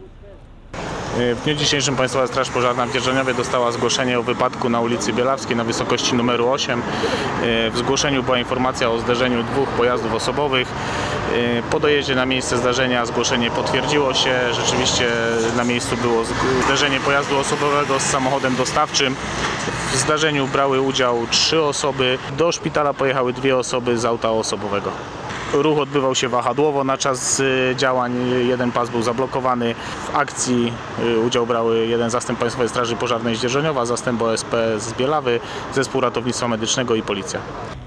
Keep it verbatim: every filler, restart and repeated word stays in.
W dniu dzisiejszym Państwowa Straż Pożarna w Dzierżoniowie dostała zgłoszenie o wypadku na ulicy Bielawskiej na wysokości numeru osiem. W zgłoszeniu była informacja o zderzeniu dwóch pojazdów osobowych. Po dojeździe na miejsce zdarzenia zgłoszenie potwierdziło się. Rzeczywiście na miejscu było zderzenie pojazdu osobowego z samochodem dostawczym. W zdarzeniu brały udział trzy osoby. Do szpitala pojechały dwie osoby z auta osobowego. Ruch odbywał się wahadłowo na czas działań, jeden pas był zablokowany. W akcji udział brały jeden zastęp Państwowej Straży Pożarnej z Dzierżoniowa, zastęp O S P z Bielawy, zespół ratownictwa medycznego i policja.